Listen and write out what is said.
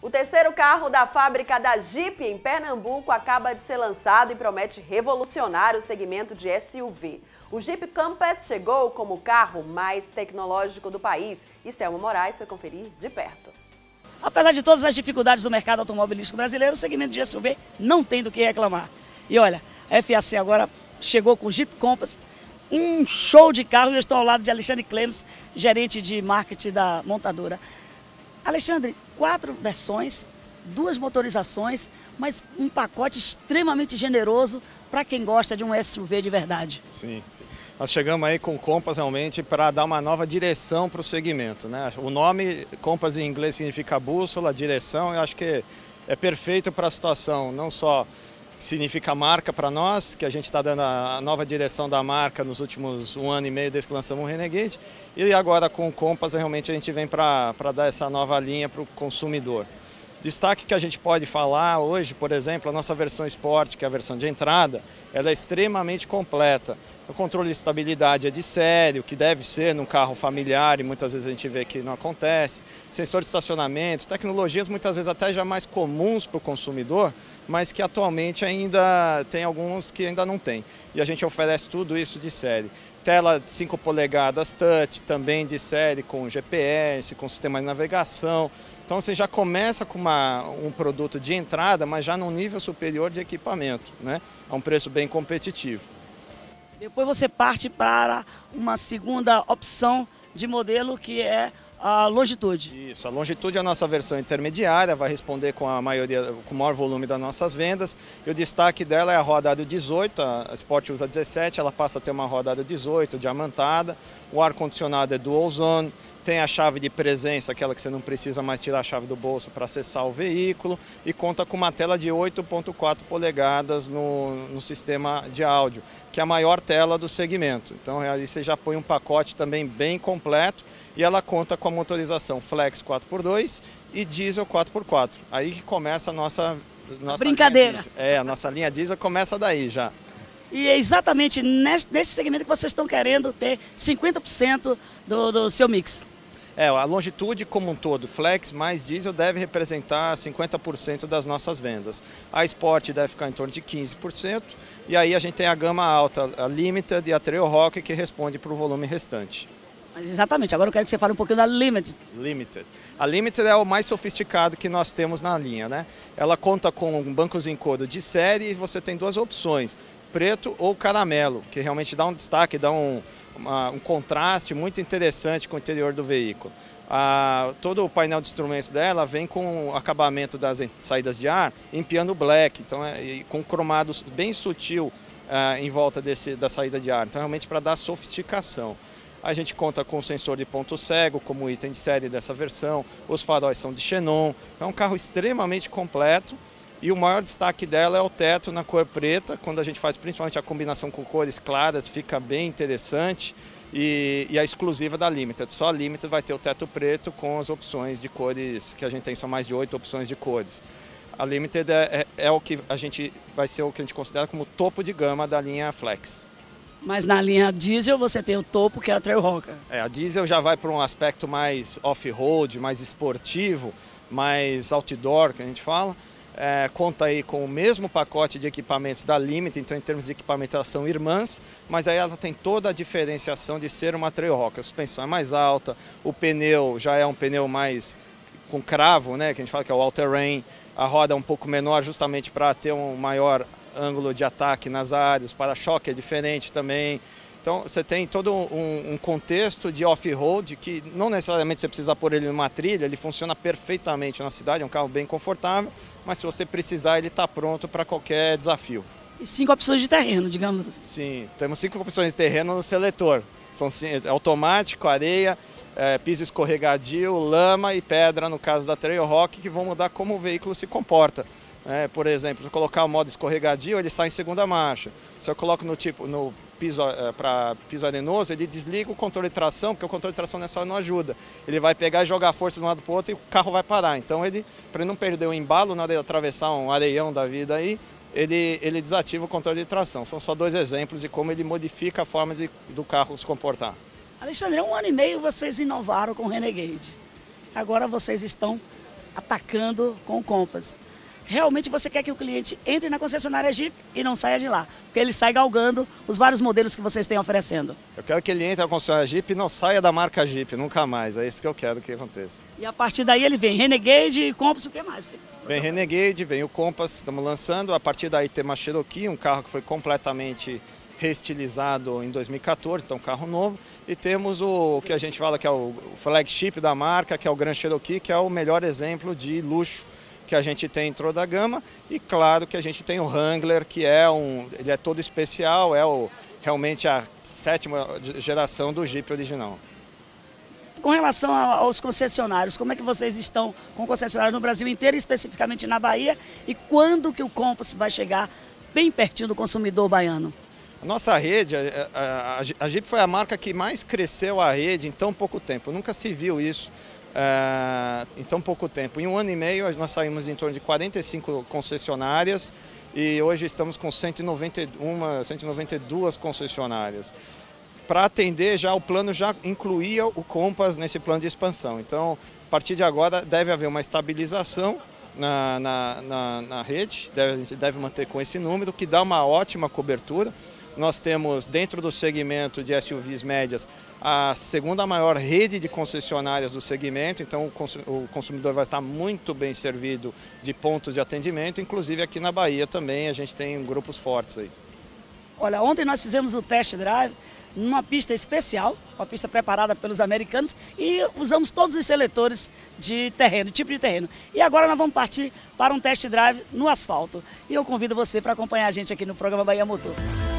O terceiro carro da fábrica da Jeep em Pernambuco acaba de ser lançado e promete revolucionar o segmento de SUV. O Jeep Compass chegou como o carro mais tecnológico do país e Selma Moraes foi conferir de perto. Apesar de todas as dificuldades do mercado automobilístico brasileiro, o segmento de SUV não tem do que reclamar. E olha, a FAC agora chegou com o Jeep Compass, um show de carro. Eu estou ao lado de Alexandre Clemes, gerente de marketing da montadora. Alexandre, 4 versões, 2 motorizações, mas um pacote extremamente generoso para quem gosta de um SUV de verdade. Sim. Nós chegamos aí com o Compass realmente para dar uma nova direção para o segmento, né? O nome Compass em inglês significa bússola, direção. Eu acho que é perfeito para a situação, não só significa marca para nós, que a gente está dando a nova direção da marca nos últimos 1 ano e meio desde que lançamos o Renegade, e agora com o Compass realmente a gente vem para dar essa nova linha para o consumidor. Destaque que a gente pode falar hoje, por exemplo, a nossa versão Sport, que é a versão de entrada, ela é extremamente completa. O controle de estabilidade é de série, o que deve ser num carro familiar e muitas vezes a gente vê que não acontece. Sensor de estacionamento, tecnologias muitas vezes até já mais comuns para o consumidor, mas que atualmente ainda tem alguns que ainda não tem. E a gente oferece tudo isso de série. Tela de 5 polegadas touch, também de série com GPS, com sistema de navegação. Então você já começa com um produto de entrada, mas já num nível superior de equipamento, né? A um preço bem competitivo. Depois você parte para uma segunda opção de modelo, que é a Longitude. Isso, a Longitude é a nossa versão intermediária, vai responder com a maioria, com o maior volume das nossas vendas. E o destaque dela é a roda aro 18, a Sport usa 17, ela passa a ter uma roda aro 18, diamantada. O ar-condicionado é dual zone. Tem a chave de presença, aquela que você não precisa mais tirar a chave do bolso para acessar o veículo, e conta com uma tela de 8,4 polegadas no sistema de áudio, que é a maior tela do segmento. Então aí você já põe um pacote também bem completo, e ela conta com a motorização Flex 4x2 e Diesel 4x4. Aí que começa a nossa brincadeira. A nossa linha Diesel começa daí já. E é exatamente nesse segmento que vocês estão querendo ter 50% do seu mix. A Longitude como um todo, Flex mais Diesel, deve representar 50% das nossas vendas. A Sport deve ficar em torno de 15%. E aí a gente tem a gama alta, a Limited e a Trailhawk, que responde para o volume restante. Mas exatamente, agora eu quero que você fale um pouquinho da Limited. A Limited é o mais sofisticado que nós temos na linha, né? Ela conta com bancos em couro de série e você tem 2 opções, preto ou caramelo, que realmente dá um destaque, dá um contraste muito interessante com o interior do veículo. Todo o painel de instrumentos dela vem com o acabamento das saídas de ar em piano black, então com cromados bem sutil em volta da saída de ar, então realmente para dar sofisticação. A gente conta com sensor de ponto cego como item de série dessa versão, os faróis são de xenon, então é um carro extremamente completo. E o maior destaque dela é o teto na cor preta, quando a gente faz principalmente a combinação com cores claras, fica bem interessante. E a exclusiva da Limited, só a Limited vai ter o teto preto com as opções de cores, que a gente tem, são mais de 8 opções de cores. A Limited é o que vai ser o que a gente considera como topo de gama da linha Flex. Mas na linha Diesel você tem o topo, que é a Trailhawk. A Diesel já vai para um aspecto mais off-road, mais esportivo, mais outdoor, que a gente fala. Conta aí com o mesmo pacote de equipamentos da Limited, então em termos de equipamento elas são irmãs, mas aí ela tem toda a diferenciação de ser uma Trailhawk. A suspensão é mais alta, o pneu já é um pneu mais com cravo, né, que a gente fala que é o all-terrain, a roda é um pouco menor justamente para ter um maior ângulo de ataque nas áreas, o para-choque é diferente também. Então você tem todo um contexto de off-road que não necessariamente você precisa pôr ele numa trilha, ele funciona perfeitamente na cidade, é um carro bem confortável, mas se você precisar ele está pronto para qualquer desafio. E 5 opções de terreno, digamos assim. Sim, temos 5 opções de terreno no seletor. São automático, areia, piso escorregadio, lama e pedra no caso da Trailhawk, que vão mudar como o veículo se comporta. Por exemplo, se eu colocar o modo escorregadio, ele sai em segunda marcha. Se eu coloco no piso para piso arenoso, ele desliga o controle de tração, porque o controle de tração nessa hora não ajuda. Ele vai pegar e jogar a força de um lado para o outro e o carro vai parar. Então, para ele não perder o embalo na hora de atravessar um areião da vida aí, ele desativa o controle de tração. São só 2 exemplos de como ele modifica a forma do carro se comportar. Alexandre, há 1 ano e meio vocês inovaram com o Renegade. Agora vocês estão atacando com o Compass. Realmente você quer que o cliente entre na concessionária Jeep e não saia de lá, porque ele sai galgando os vários modelos que vocês têm oferecendo. Eu quero que ele entre na concessionária Jeep e não saia da marca Jeep, nunca mais. É isso que eu quero que aconteça. E a partir daí ele vem Renegade, Compass, o que mais? Vem Renegade, vem o Compass, estamos lançando. A partir daí tem uma Cherokee, um carro que foi completamente reestilizado em 2014, então um carro novo. E temos o que a gente fala que é o flagship da marca, que é o Grand Cherokee, que é o melhor exemplo de luxo que a gente tem dentro da gama. E claro que a gente tem o Wrangler, que ele é todo especial, realmente a 7ª geração do Jeep original. Com relação aos concessionários, como é que vocês estão com concessionários no Brasil inteiro, especificamente na Bahia, e quando que o Compass vai chegar bem pertinho do consumidor baiano? A nossa rede, a Jeep foi a marca que mais cresceu a rede em tão pouco tempo. Nunca se viu isso em tão pouco tempo. Em 1 ano e meio nós saímos em torno de 45 concessionárias e hoje estamos com 192 concessionárias. Para atender, o plano já incluía o Compass nesse plano de expansão. Então, a partir de agora, deve haver uma estabilização na rede, deve manter com esse número, que dá uma ótima cobertura. Nós temos, dentro do segmento de SUVs médias, a 2ª maior rede de concessionárias do segmento, então o consumidor vai estar muito bem servido de pontos de atendimento, inclusive aqui na Bahia também a gente tem grupos fortes aí. Olha, ontem nós fizemos o test drive numa pista especial, uma pista preparada pelos americanos, e usamos todos os seletores de terreno, tipo de terreno. E agora nós vamos partir para um test drive no asfalto. E eu convido você para acompanhar a gente aqui no programa Bahia Motor.